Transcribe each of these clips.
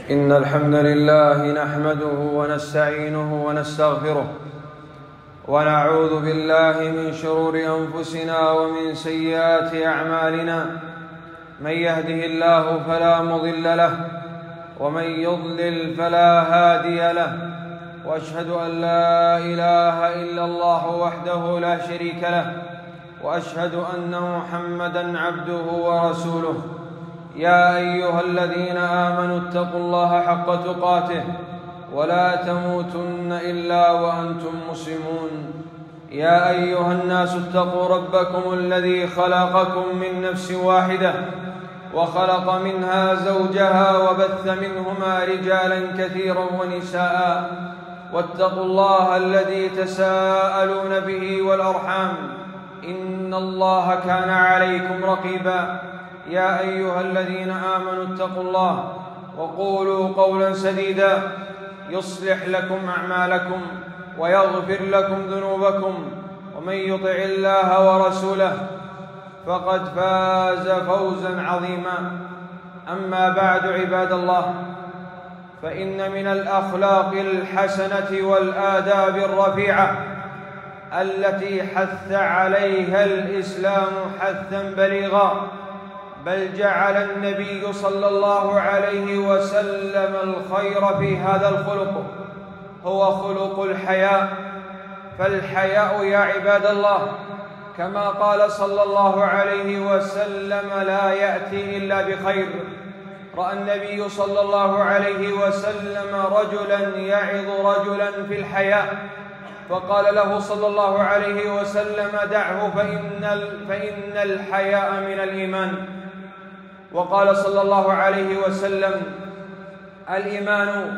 إن الحمد لله نحمده ونستعينه ونستغفره ونعوذ بالله من شرور أنفسنا ومن سيئات أعمالنا. من يهده الله فلا مضل له ومن يضلل فلا هادي له، وأشهد أن لا إله إلا الله وحده لا شريك له، وأشهد أن محمدًا عبده ورسوله. يا أيها الذين آمنوا اتقوا الله حق تقاته ولا تموتن إلا وأنتم مسلمون. يا أيها الناس اتقوا ربكم الذي خلقكم من نفس واحدة وخلق منها زوجها وبث منهما رجالا كثيرا ونساء، واتقوا الله الذي تساءلون به والأرحام، إن الله كان عليكم رقيبا. يا أيها الذين آمنوا اتقوا الله وقولوا قولا سديدا يصلح لكم أعمالكم ويغفر لكم ذنوبكم، ومن يطع الله ورسوله فقد فاز فوزا عظيما. أما بعد، عباد الله، فإن من الأخلاق الحسنة والآداب الرفيعة التي حث عليها الإسلام حثا بليغا، بل جعل النبي صلى الله عليه وسلم الخير في هذا الخلق هو خلق الحياء. فالحياء يا عباد الله كما قال صلى الله عليه وسلم لا يأتي إلا بخير. رأى النبي صلى الله عليه وسلم رجلا يعظ رجلا في الحياء، فقال له صلى الله عليه وسلم دعه فإن الحياء من الإيمان. وقال صلى الله عليه وسلم الإيمان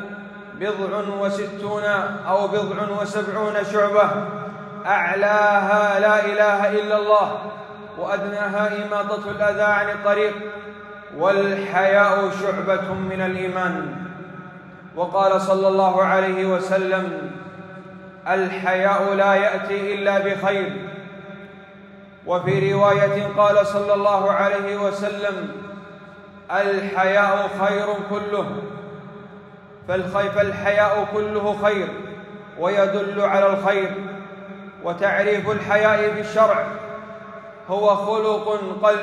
60 أو 70 شعبة، أعلاها لا إله إلا الله، وأدناها إماطة الأذى عن الطريق، والحياء شعبة من الإيمان. وقال صلى الله عليه وسلم الحياء لا يأتي إلا بخير. وفي رواية قال صلى الله عليه وسلم الحياء خير كله، فالحياء كله خير ويدل على الخير. وتعريف الحياء في الشرع هو خلق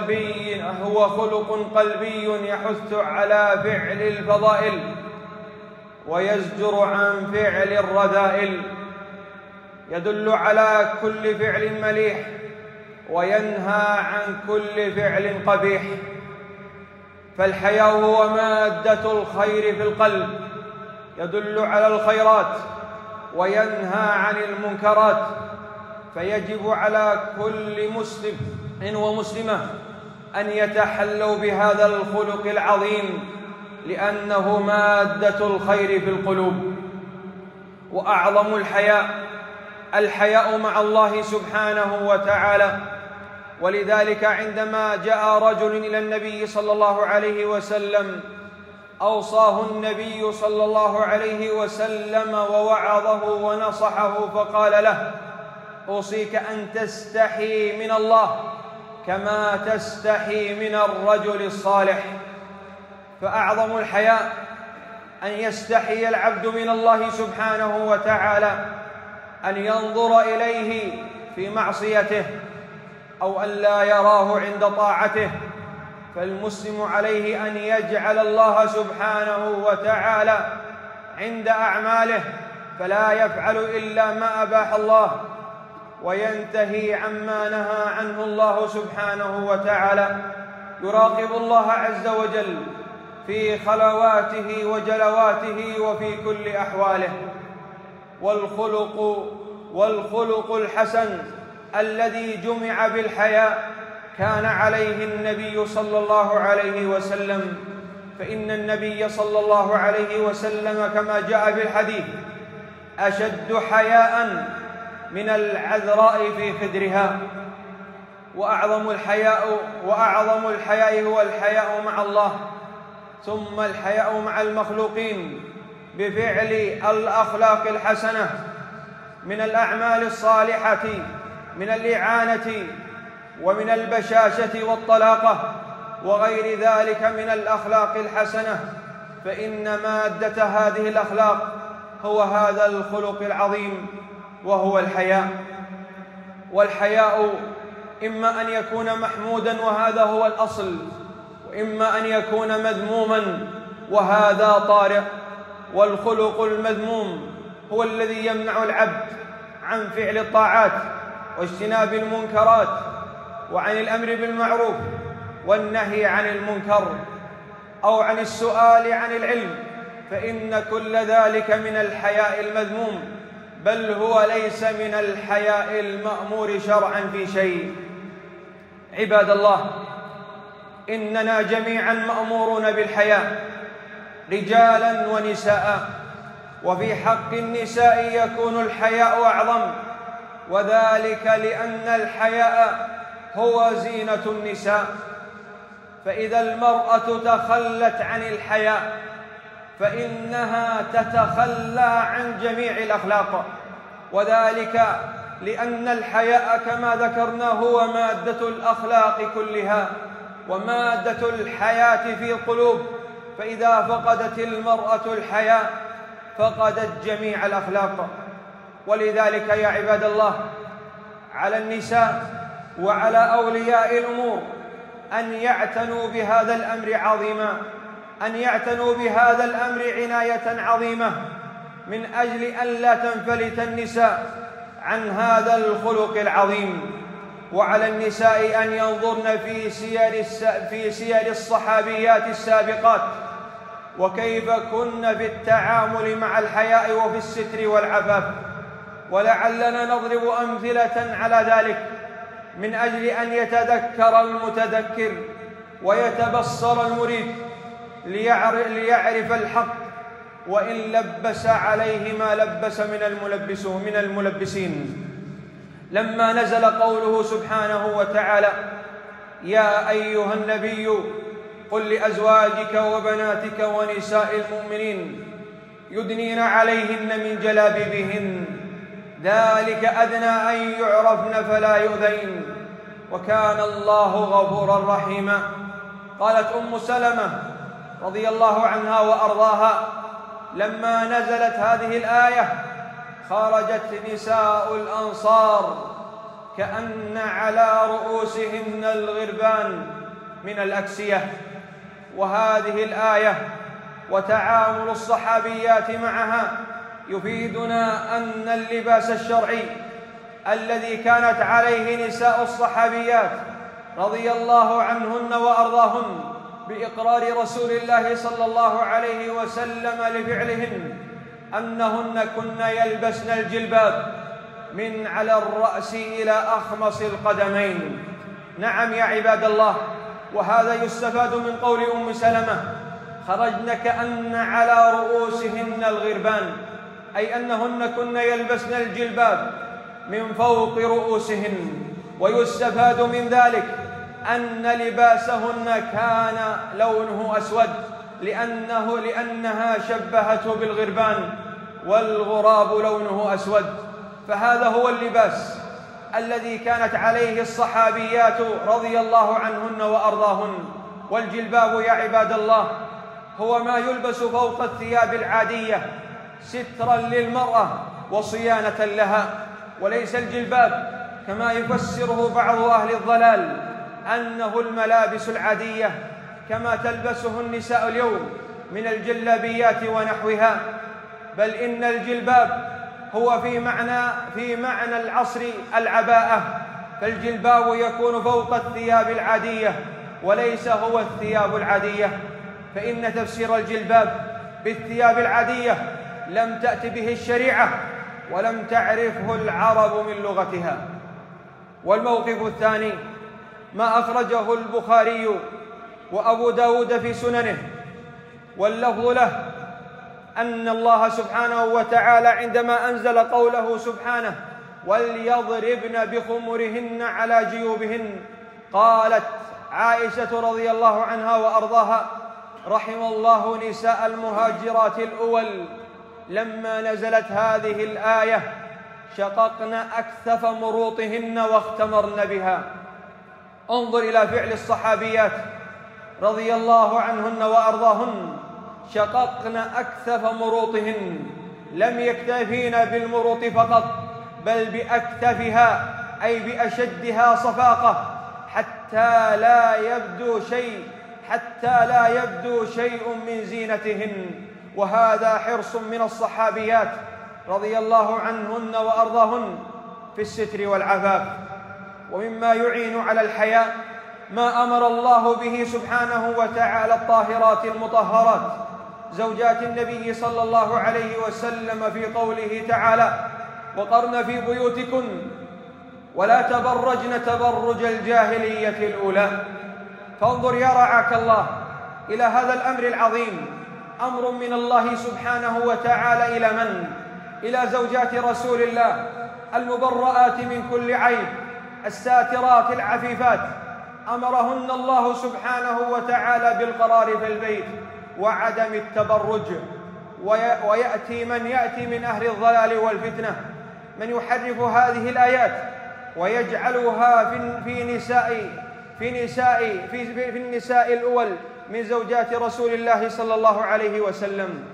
قلبي يحث على فعل الفضائل ويزجر عن فعل الرذائل، يدل على كل فعل مليح وينهى عن كل فعل قبيح. فالحياء هو مادة الخير في القلب، يدل على الخيرات وينهى عن المنكرات. فيجب على كل مسلم ومسلمة أن يتحلوا بهذا الخلق العظيم، لأنه مادة الخير في القلوب. وأعظم الحياء مع الله سبحانه وتعالى. ولذلك عندما جاء رجل إلى النبي صلى الله عليه وسلم أوصاه النبي صلى الله عليه وسلم ووعظه ونصحه، فقال له أوصيك أن تستحي من الله كما تستحي من الرجل الصالح. فأعظم الحياء أن يستحي العبد من الله سبحانه وتعالى، أن ينظر إليه في معصيته أو أن لا يراه عند طاعته. فالمسلم عليه أن يجعل الله سبحانه وتعالى عند أعماله، فلا يفعل إلا ما أباح الله وينتهي عما نهى عنه الله سبحانه وتعالى. يراقب الله عز وجل في خلواته وجلواته وفي كل أحواله. والخلق الحسن الذي جمع بالحياء كان عليه النبي صلى الله عليه وسلم. فإن النبي صلى الله عليه وسلم كما جاء في الحديث أشد حياء من العذراء في خدرها. وأعظم الحياء هو الحياء مع الله، ثم الحياء مع المخلوقين بفعل الأخلاق الحسنة من الأعمال الصالحة، من الإعانة ومن البشاشة والطلاقة وغير ذلك من الأخلاق الحسنة. فإن مادة هذه الأخلاق هو هذا الخلق العظيم وهو الحياء. والحياء إما أن يكون محمودا وهذا هو الأصل، وإما أن يكون مذموما وهذا طارئ. والخلق المذموم هو الذي يمنع العبد عن فعل الطاعات واجتناب المنكرات وعن الأمر بالمعروف والنهي عن المنكر أو عن السؤال عن العلم، فإن كل ذلك من الحياء المذموم، بل هو ليس من الحياء المأمور شرعا في شيء. عباد الله، إننا جميعا مأمورون بالحياء رجالا ونساء، وفي حق النساء يكون الحياء أعظم، وذلك لأن الحياء هو زينة النساء. فإذا المرأة تخلت عن الحياء فإنها تتخلى عن جميع الأخلاق، وذلك لأن الحياء كما ذكرنا هو مادة الأخلاق كلها ومادة الحياة في القلوب، فإذا فقدت المرأة الحياء فقدت جميع الأخلاق. ولذلك يا عباد الله، على النساء وعلى أولياء الأمور أن يعتنوا بهذا الأمر عظيما، أن يعتنوا بهذا الأمر عناية عظيمة، من أجل أن لا تنفلت النساء عن هذا الخلق العظيم. وعلى النساء أن ينظرن في سير الصحابيات السابقات وكيف كن في التعامل مع الحياء وفي الستر والعفاف، ولعلنا نضرب أمثلة على ذلك من أجل أن يتذكر المتذكر ويتبصر المريد ليعرف الحق، وإن لبس عليه ما لبس من الملبسين. لما نزل قوله سبحانه وتعالى: يا أيها النبي قل لأزواجك وبناتك ونساء المؤمنين يدنين عليهن من جلابيبهن ذلك أدنى أن يعرفن فلا يؤذين وكان الله غفورا رحيما. قالت أم سلمة رضي الله عنها وأرضاها: لما نزلت هذه الآية خرجت نساء الأنصار كأن على رؤوسهن الغربان من الأكسية. وهذه الآية وتعامل الصحابيات معها يفيدنا أن اللباس الشرعي الذي كانت عليه نساء الصحابيات رضي الله عنهن وأرضاهن بإقرار رسول الله صلى الله عليه وسلم لفعلهن أنهن كن يلبسن الجلباب من على الرأس إلى أخمص القدمين. نعم يا عباد الله، وهذا يستفاد من قول أم سلمة: خرجن كأن على رؤوسهن الغربان، أي أنهن كن يلبسن الجلباب من فوق رؤوسهن. ويستفاد من ذلك أن لباسهن كان لونه أسود لأنها شبهته بالغربان، والغراب لونه أسود. فهذا هو اللباس الذي كانت عليه الصحابيات رضي الله عنهن وأرضاهن. والجلباب يا عباد الله هو ما يلبس فوق الثياب العادية سترا للمرأة وصيانة لها، وليس الجلباب كما يفسره بعض أهل الضلال أنه الملابس العادية كما تلبسه النساء اليوم من الجلابيات ونحوها، بل إن الجلباب هو في معنى العصر العباءة، فالجلباب يكون فوق الثياب العادية وليس هو الثياب العادية. فإن تفسير الجلباب بالثياب العادية لم تأت به الشريعة ولم تعرفه العرب من لغتها. والموقف الثاني ما أخرجه البخاري وأبو داود في سننه، واللفظ له أن الله سبحانه وتعالى عندما أنزل قوله سبحانه: وليضربن بخمرهن على جيوبهن، قالت عائشة رضي الله عنها وأرضاها: رحم الله نساء المهاجرات الأول لما نزلت هذه الآية شققن أكثف مروطهن واختمرن بها. انظر إلى فعل الصحابيات رضي الله عنهن وأرضاهن شققن أكثف مروطهن، لم يكتفين بالمروط فقط بل بأكثفها أي بأشدها صفاقة حتى لا يبدو شيء من زينتهن. وهذا حرص من الصحابيات رضي الله عنهن وأرضاهن في الستر والعفاف. ومما يعين على الحياء ما أمر الله به سبحانه وتعالى الطاهرات المطهرات زوجات النبي صلى الله عليه وسلم في قوله تعالى: وقرن في بيوتكن ولا تبرجن تبرج الجاهلية الأولى. فانظر يا رعاك الله إلى هذا الأمر العظيم، أمر من الله سبحانه وتعالى إلى من؟ إلى زوجات رسول الله المبرآت من كل عيب، الساترات العفيفات. أمرهن الله سبحانه وتعالى بالقرار في البيت وعدم التبرج. ويأتي من أهل الضلال والفتنة من يحرف هذه الآيات ويجعلها في النساء الأول من زوجات رسول الله صلى الله عليه وسلم،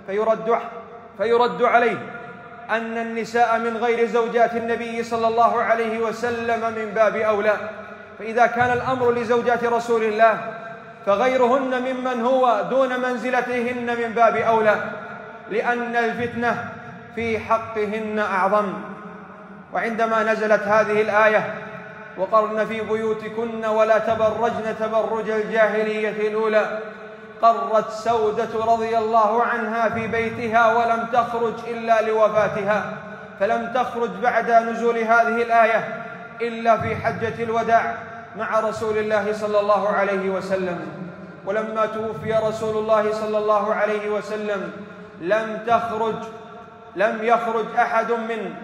فيرد عليه أن النساء من غير زوجات النبي صلى الله عليه وسلم من باب أولى. فإذا كان الأمر لزوجات رسول الله فغيرهن ممن هو دون منزلتهن من باب أولى، لأن الفتنة في حقهن أعظم. وعندما نزلت هذه الآية: وقرن في بيوتكن ولا تبرجن تبرج الجاهلية الأولى، قرت سودة رضي الله عنها في بيتها ولم تخرج إلا لوفاتها، فلم تخرج بعد نزول هذه الآية إلا في حجة الوداع مع رسول الله صلى الله عليه وسلم. ولما توفي رسول الله صلى الله عليه وسلم لم يخرج أحد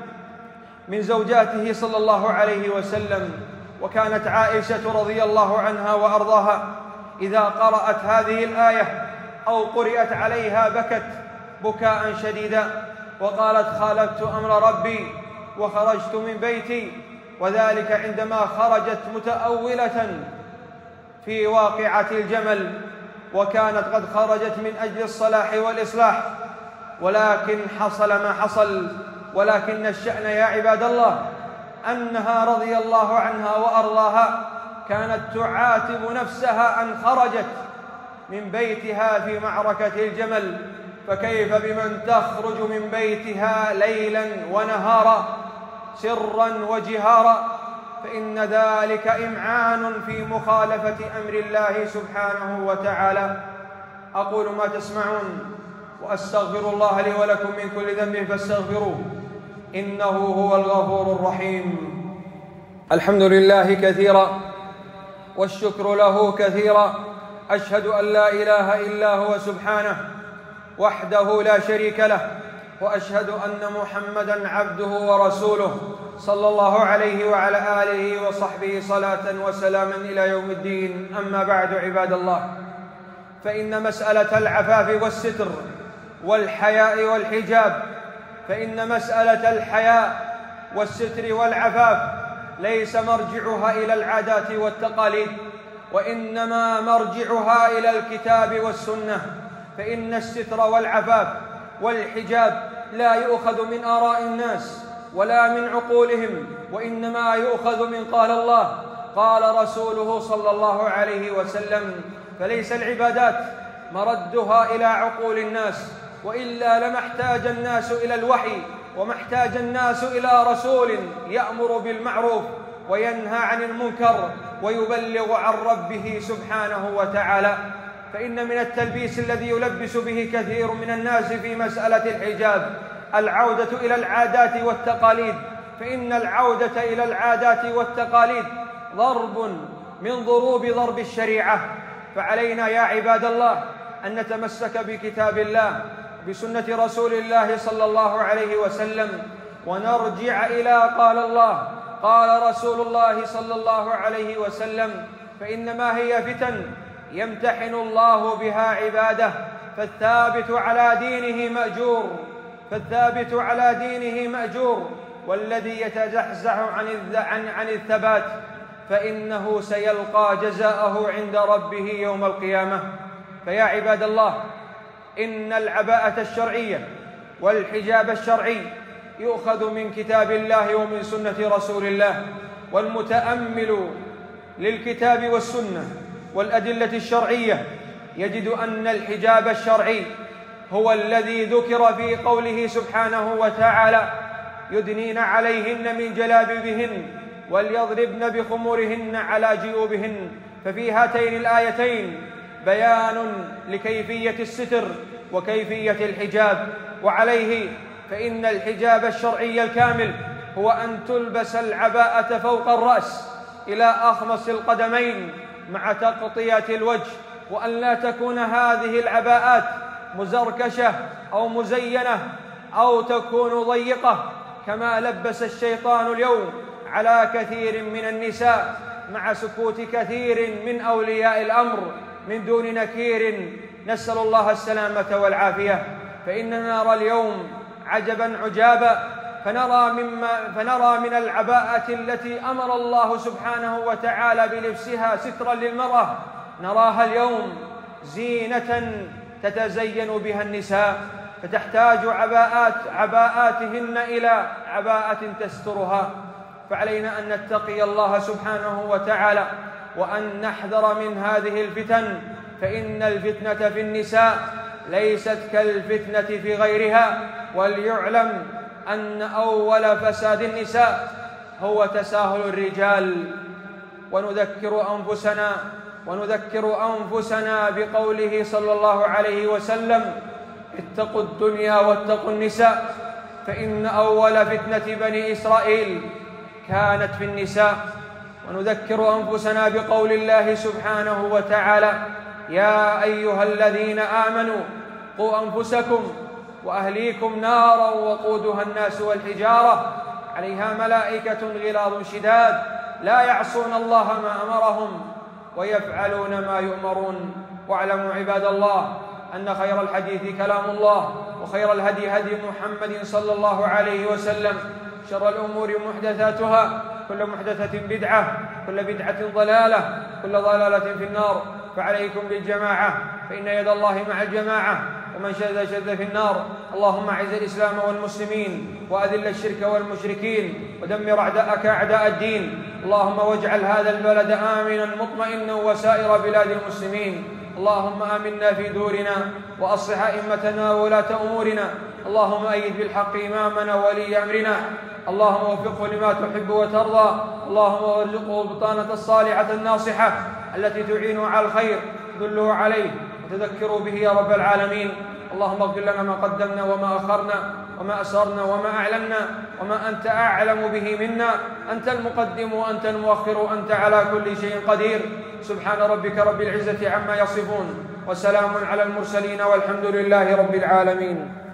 من زوجاته صلى الله عليه وسلم. وكانت عائشة رضي الله عنها وأرضاها إذا قرأت هذه الآية أو قرأت عليها بكت بكاء شديدا وقالت: خالفت أمر ربي وخرجت من بيتي. وذلك عندما خرجت متأولة في واقعة الجمل، وكانت قد خرجت من أجل الصلاح والإصلاح، ولكن حصل ما حصل. ولكن الشأن يا عباد الله أنها رضي الله عنها وأرضاها كانت تعاتب نفسها أن خرجت من بيتها في معركة الجمل، فكيف بمن تخرج من بيتها ليلا ونهارا سرا وجهارا؟ فإن ذلك إمعان في مخالفة أمر الله سبحانه وتعالى. أقول ما تسمعون وأستغفر الله لي ولكم من كل ذنب فاستغفروه إنه هو الغفور الرحيم. الحمد لله كثيرا والشكر له كثيرا، أشهد أن لا إله إلا هو سبحانه وحده لا شريك له، وأشهد أن محمدًا عبده ورسوله صلى الله عليه وعلى آله وصحبه صلاة وسلاما إلى يوم الدين. أما بعد عباد الله، فإن مسألة العفاف والستر والحياء والحجاب فإن مسألة الحياء والستر والعفاف ليس مرجعها إلى العادات والتقاليد، وإنما مرجعها إلى الكتاب والسنة. فإن الستر والعفاف والحجاب لا يؤخذ من آراء الناس ولا من عقولهم، وإنما يؤخذ من قال الله قال رسوله صلى الله عليه وسلم. فليس العبادات مردها إلى عقول الناس، وإلا لما احتاج الناس إلى الوحي وما احتاج الناس إلى رسول يأمر بالمعروف وينهى عن المنكر ويبلغ عن ربه سبحانه وتعالى. فإن من التلبيس الذي يلبس به كثير من الناس في مسألة الحجاب العودة إلى العادات والتقاليد، فإن العودة إلى العادات والتقاليد ضرب من ضرب الشريعة. فعلينا يا عباد الله أن نتمسك بكتاب الله بسنة رسول الله صلى الله عليه وسلم، ونرجع إلى قال الله قال رسول الله صلى الله عليه وسلم. فإنما هي فتن يمتحن الله بها عباده، فالثابت على دينه مأجور، والذي يتزحزح عن الثبات فإنه سيلقى جزاءه عند ربه يوم القيامة. فيا عباد الله، إن العباءة الشرعية والحجاب الشرعي يؤخذ من كتاب الله ومن سنة رسول الله، والمتأمل للكتاب والسنة والأدلة الشرعية يجد أن الحجاب الشرعي هو الذي ذكر في قوله سبحانه وتعالى: يدنين عليهن من جلابيبهن وليضربن بخمورهن على جيوبهن. ففي هاتين الآيتين بيان لكيفية الستر وكيفية الحجاب. وعليه فإن الحجاب الشرعي الكامل هو أن تلبس العباءة فوق الرأس إلى أخمص القدمين مع تغطية الوجه، وأن لا تكون هذه العباءات مزركشة أو مزينة أو تكون ضيقة كما لبس الشيطان اليوم على كثير من النساء، مع سكوت كثير من أولياء الأمر من دون نكير، نسأل الله السلامة والعافية. فإننا نرى اليوم عجبا عجابا، فنرى من العباءة التي أمر الله سبحانه وتعالى بلبسها سترا للمرأة، نراها اليوم زينة تتزين بها النساء، فتحتاج عباءاتهن إلى عباءة تسترها. فعلينا أن نتقي الله سبحانه وتعالى وأن نحذر من هذه الفتن، فإن الفتنة في النساء ليست كالفتنة في غيرها. وليعلم أن أول فساد النساء هو تساهل الرجال. ونذكر أنفسنا بقوله صلى الله عليه وسلم: اتقوا الدنيا واتقوا النساء، فإن أول فتنة بني إسرائيل كانت في النساء. ونذكر أنفسنا بقول الله سبحانه وتعالى: يا أيها الذين آمنوا قوا أنفسكم وأهليكم نارا وقودها الناس والحجارة عليها ملائكة غلاظ شداد لا يعصون الله ما أمرهم ويفعلون ما يؤمرون. واعلموا عباد الله أن خير الحديث كلام الله، وخير الهدي هدي محمد صلى الله عليه وسلم، شر الأمور محدثاتها، كل محدثة بدعة، كل بدعة ضلالة، كل ضلالة في النار. فعليكم بالجماعة، فإن يد الله مع الجماعة، ومن شذ في النار. اللهم أعز الإسلام والمسلمين، وأذل الشرك والمشركين، ودمر أعداءك أعداء الدين. اللهم واجعل هذا البلد آمنا مطمئنا وسائر بلاد المسلمين. اللهم آمنا في دورنا، وأصلح أئمتنا وولاة أمورنا. اللهم أيد بالحق إمامنا وولي أمرنا. اللهم وفقه لما تحب وترضى. اللهم وارزقه البطانة الصالحة الناصحة التي تعينه على الخير، تدله عليه وتذكروا به يا رب العالمين. اللهم اغفر لنا ما قدمنا وما أخرنا وما أسررنا وما أعلنا وما أنت أعلم به منا. أنت المقدم وأنت المؤخر وأنت على كل شيء قدير. سبحان ربك رب العزة عما يصفون، وسلام على المرسلين، والحمد لله رب العالمين.